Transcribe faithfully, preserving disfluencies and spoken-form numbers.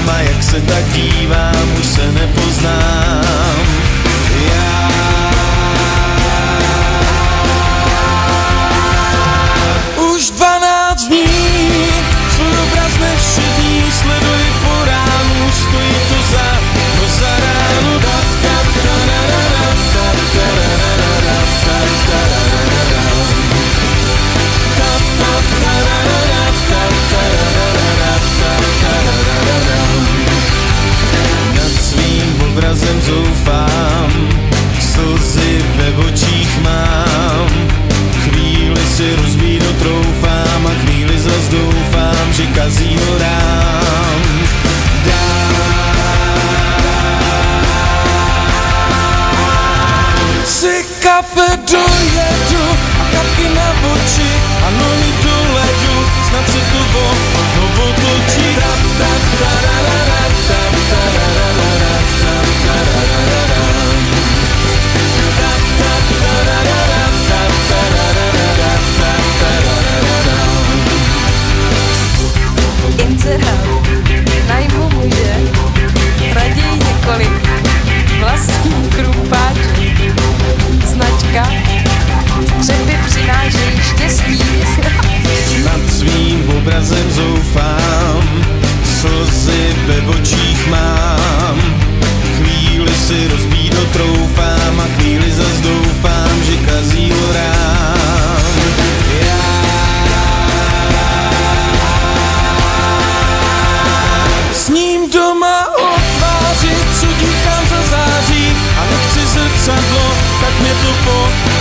a jak se tak dívám, už se nepoznám. Já už dvanáct dní svůj obraz nevšední sleduji po ránu, stojí to za, to za ránu. Nad svým obrazem zoufám, slzy ve očích mám, chvíli si rozbít troufám a chvíli zas doufám, že kazí ho rám. Si kafe dojedu a kapky na oči a nohy do ledu, snad se to vo, to otočí. Inzerát, najmu muže, raději několik, vlastní krumpáče, značka, střepy přinášejí štěstí. Nad svým obrazem zoufám, slzy ve očích mám, chvíli si rozbídnout troufám a chvíli zas doufám, že kazí ho rám. S ním doma o tváři, co díchám za září a nechci zrcadlo, tak mě to po